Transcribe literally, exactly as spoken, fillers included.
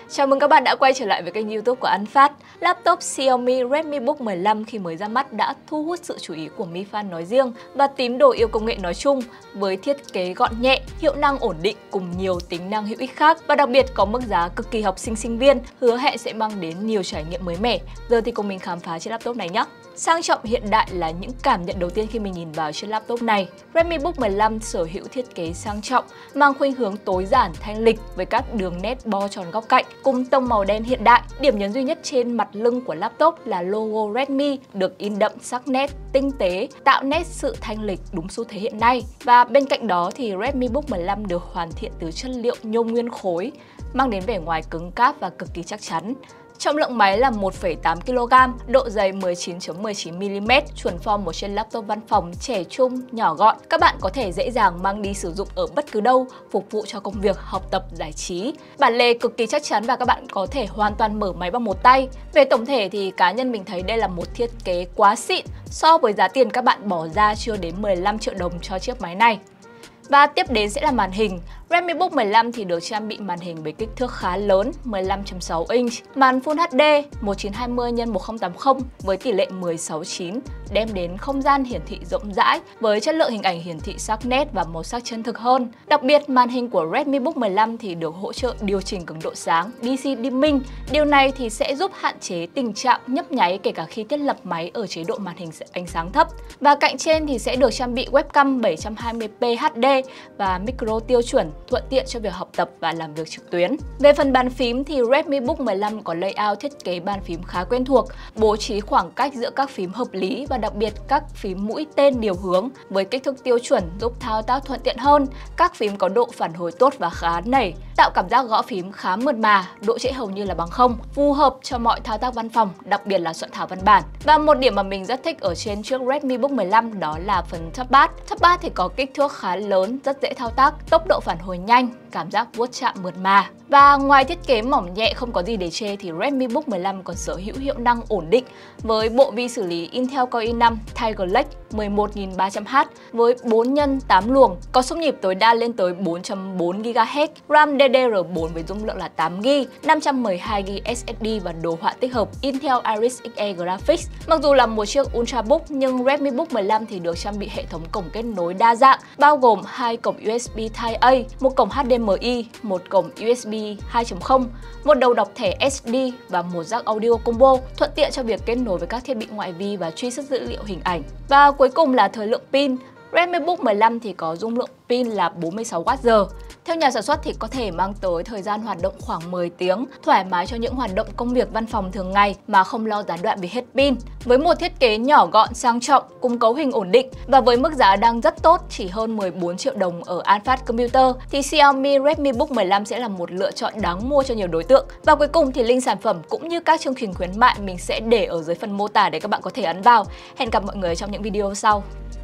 Chào mừng các bạn đã quay trở lại với kênh YouTube của Ăn Phát. Laptop Xiaomi Redmi Book mười lăm khi mới ra mắt đã thu hút sự chú ý của Mi fan nói riêng và tín đồ yêu công nghệ nói chung, với thiết kế gọn nhẹ, hiệu năng ổn định cùng nhiều tính năng hữu ích khác, và đặc biệt có mức giá cực kỳ học sinh sinh viên, hứa hẹn sẽ mang đến nhiều trải nghiệm mới mẻ. Giờ thì cùng mình khám phá chiếc laptop này nhé. Sang trọng hiện đại là những cảm nhận đầu tiên khi mình nhìn vào chiếc laptop này. Redmi Book mười lăm sở hữu thiết kế sang trọng, mang khuynh hướng tối giản thanh lịch với các đường nét bo tròn góc cạnh cùng tông màu đen hiện đại. Điểm nhấn duy nhất trên mặt lưng của laptop là logo Redmi được in đậm sắc nét, tinh tế, tạo nét sự thanh lịch đúng xu thế hiện nay. Và bên cạnh đó thì Redmi Book mười lăm được hoàn thiện từ chất liệu nhôm nguyên khối, mang đến vẻ ngoài cứng cáp và cực kỳ chắc chắn. Trọng lượng máy là một phẩy tám ki lô gam, độ dày mười chín phẩy mười chín mi li mét, chuẩn form một chiếc laptop văn phòng trẻ trung, nhỏ gọn. Các bạn có thể dễ dàng mang đi sử dụng ở bất cứ đâu, phục vụ cho công việc, học tập, giải trí. Bản lề cực kỳ chắc chắn và các bạn có thể hoàn toàn mở máy bằng một tay. Về tổng thể thì cá nhân mình thấy đây là một thiết kế quá xịn so với giá tiền các bạn bỏ ra chưa đến mười lăm triệu đồng cho chiếc máy này. Và tiếp đến sẽ là màn hình. Redmi Book mười lăm thì được trang bị màn hình với kích thước khá lớn, mười lăm phẩy sáu inch, màn Full hát đê một chín hai không nhân một không tám không với tỷ lệ mười sáu chín, đem đến không gian hiển thị rộng rãi với chất lượng hình ảnh hiển thị sắc nét và màu sắc chân thực hơn. Đặc biệt, màn hình của Redmi Book mười lăm thì được hỗ trợ điều chỉnh cường độ sáng đê xê dimming. Điều này thì sẽ giúp hạn chế tình trạng nhấp nháy kể cả khi thiết lập máy ở chế độ màn hình ánh sáng thấp. Và cạnh trên thì sẽ được trang bị webcam bảy trăm hai mươi p hát đê và micro tiêu chuẩn, thuận tiện cho việc học tập và làm việc trực tuyến. Về phần bàn phím thì Redmi Book mười lăm có layout thiết kế bàn phím khá quen thuộc, bố trí khoảng cách giữa các phím hợp lý và đặc biệt các phím mũi tên điều hướng với kích thước tiêu chuẩn giúp thao tác thuận tiện hơn. Các phím có độ phản hồi tốt và khá nảy, tạo cảm giác gõ phím khá mượt mà, độ trễ hầu như là bằng không, phù hợp cho mọi thao tác văn phòng, đặc biệt là soạn thảo văn bản. Và một điểm mà mình rất thích ở trên chiếc Redmi Book mười lăm đó là phần touchpad. Touchpad thì có kích thước khá lớn, rất dễ thao tác, tốc độ phản hồi nhanh, cảm giác vuốt chạm mượt mà. Và ngoài thiết kế mỏng nhẹ không có gì để chê thì Redmi Book mười lăm còn sở hữu hiệu năng ổn định với bộ vi xử lý Intel Core i năm Tiger Lake mười một nghìn ba trăm H với bốn nhân tám luồng, có xung nhịp tối đa lên tới bốn phẩy bốn gi ga héc, RAM đê đê rờ bốn với dung lượng là tám gi ga, năm trăm mười hai gi ga ét ét đê và đồ họa tích hợp Intel Iris ích e Graphics. Mặc dù là một chiếc Ultrabook nhưng Redmi Book mười lăm thì được trang bị hệ thống cổng kết nối đa dạng, bao gồm hai cổng u ét bê Type A, một cổng hát đê em i, một cổng u ét bê hai chấm không, một đầu đọc thẻ ét đê và một jack audio combo, thuận tiện cho việc kết nối với các thiết bị ngoại vi và truy xuất dữ liệu hình ảnh. Và cuối cùng là thời lượng pin. Redmi Book mười lăm thì có dung lượng pin là bốn mươi sáu oát giờ. Theo nhà sản xuất thì có thể mang tới thời gian hoạt động khoảng mười tiếng, thoải mái cho những hoạt động công việc văn phòng thường ngày mà không lo gián đoạn vì hết pin. Với một thiết kế nhỏ gọn sang trọng cùng cấu hình ổn định và với mức giá đang rất tốt chỉ hơn mười bốn triệu đồng ở An Phát Computer thì Xiaomi Redmi Book mười lăm sẽ là một lựa chọn đáng mua cho nhiều đối tượng. Và cuối cùng thì link sản phẩm cũng như các chương trình khuyến mại mình sẽ để ở dưới phần mô tả để các bạn có thể ấn vào. Hẹn gặp mọi người trong những video sau.